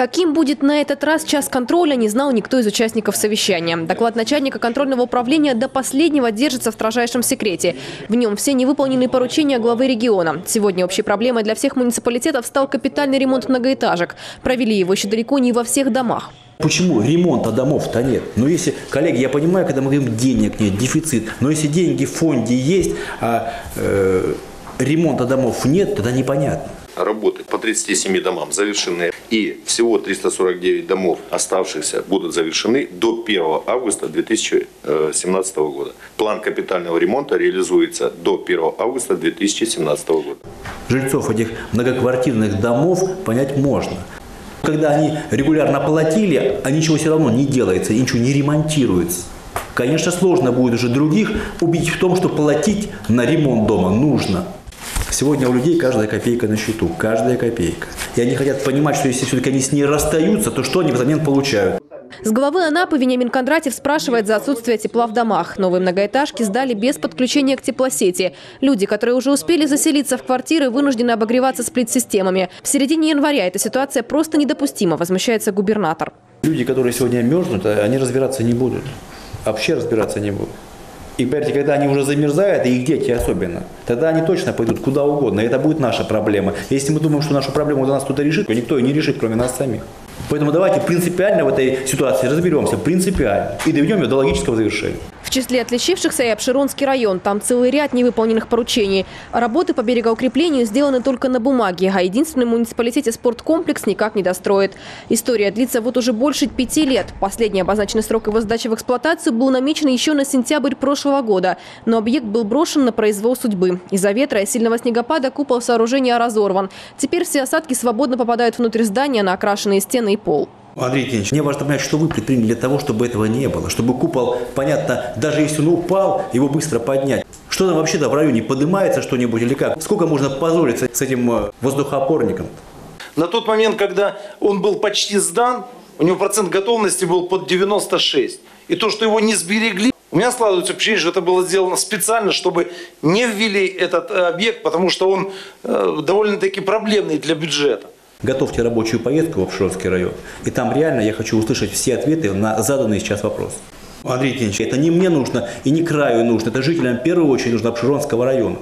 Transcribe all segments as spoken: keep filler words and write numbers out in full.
Каким будет на этот раз час контроля, не знал никто из участников совещания. Доклад начальника контрольного управления до последнего держится в строжайшем секрете. В нем все невыполненные поручения главы региона. Сегодня общей проблемой для всех муниципалитетов стал капитальный ремонт многоэтажек. Провели его еще далеко не во всех домах. Почему ремонта домов-то нет? Но если, коллеги, я понимаю, когда мы говорим, денег нет, дефицит, но если деньги в фонде есть, а э, ремонта домов нет, тогда непонятно. Работы по тридцати семи домам завершены, и всего триста сорок девять домов оставшихся будут завершены до первого августа две тысячи семнадцатого года. План капитального ремонта реализуется до первого августа две тысячи семнадцатого года. Жильцов этих многоквартирных домов понять можно. Когда они регулярно платили, а ничего все равно не делается, ничего не ремонтируется. Конечно, сложно будет уже других убедить в том, что платить на ремонт дома нужно. Сегодня у людей каждая копейка на счету, каждая копейка. И они хотят понимать, что если все-таки они с ней расстаются, то что они взамен получают? С главы Анапы Вениамин Кондратьев спрашивает за отсутствие тепла в домах. Новые многоэтажки сдали без подключения к теплосети. Люди, которые уже успели заселиться в квартиры, вынуждены обогреваться сплит-системами. В середине января эта ситуация просто недопустима, возмущается губернатор. Люди, которые сегодня мерзнут, они разбираться не будут. Вообще разбираться не будут. И поверьте, когда они уже замерзают, и их дети особенно, тогда они точно пойдут куда угодно. И это будет наша проблема. Если мы думаем, что нашу проблему за нас кто-то решит, то никто ее не решит, кроме нас самих. Поэтому давайте принципиально в этой ситуации разберемся, принципиально, и доведем ее до логического завершения. В числе отличившихся и Обширонский район. Там целый ряд невыполненных поручений. Работы по берегоукреплению сделаны только на бумаге, а единственный в муниципалитете спорткомплекс никак не достроит. История длится вот уже больше пяти лет. Последний обозначенный срок его сдачи в эксплуатацию был намечен еще на сентябрь прошлого года. Но объект был брошен на произвол судьбы. Из-за ветра и сильного снегопада купол сооружения разорван. Теперь все осадки свободно попадают внутрь здания на окрашенные стены и пол. Андрей Евгеньевич, мне важно понять, что вы предприняли для того, чтобы этого не было. Чтобы купол, понятно, даже если он упал, его быстро поднять. Что там вообще-то в районе, поднимается что-нибудь или как? Сколько можно позориться с этим воздухоопорником? На тот момент, когда он был почти сдан, у него процент готовности был под девяносто шесть. И то, что его не сберегли, у меня складывается впечатление, что это было сделано специально, чтобы не ввели этот объект, потому что он довольно-таки проблемный для бюджета. Готовьте рабочую поездку в Обширонский район. И там реально я хочу услышать все ответы на заданные сейчас вопросы. Андрей Евгеньевич, это не мне нужно и не краю нужно. Это жителям в первую очередь нужно Обширонского района.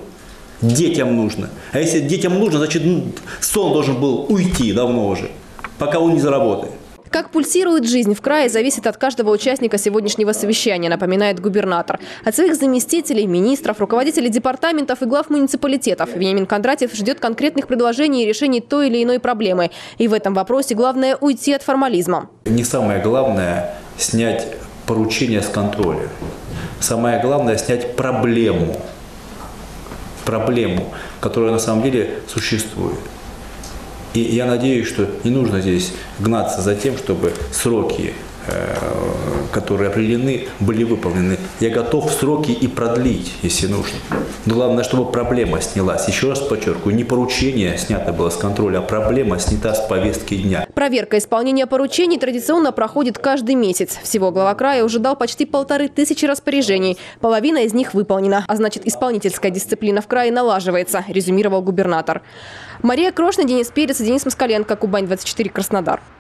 Детям нужно. А если детям нужно, значит сон должен был уйти давно уже, пока он не заработает. Как пульсирует жизнь в крае, зависит от каждого участника сегодняшнего совещания, напоминает губернатор. От своих заместителей, министров, руководителей департаментов и глав муниципалитетов Вениамин Кондратьев ждет конкретных предложений и решений той или иной проблемы. И в этом вопросе главное – уйти от формализма. Не самое главное – снять поручение с контроля. Самое главное – снять проблему. Проблему, которая на самом деле существует. И я надеюсь, что не нужно здесь гнаться за тем, чтобы сроки, которые определены, были выполнены. Я готов сроки и продлить, если нужно. Но главное, чтобы проблема снялась. Еще раз подчеркиваю, не поручение снято было с контроля, а проблема снята с повестки дня. Проверка исполнения поручений традиционно проходит каждый месяц. Всего глава края уже дал почти полторы тысячи распоряжений. Половина из них выполнена. А значит, исполнительская дисциплина в крае налаживается, резюмировал губернатор. Мария Крошна, Денис Перец и Денис Москаленко. Кубань двадцать четыре, Краснодар.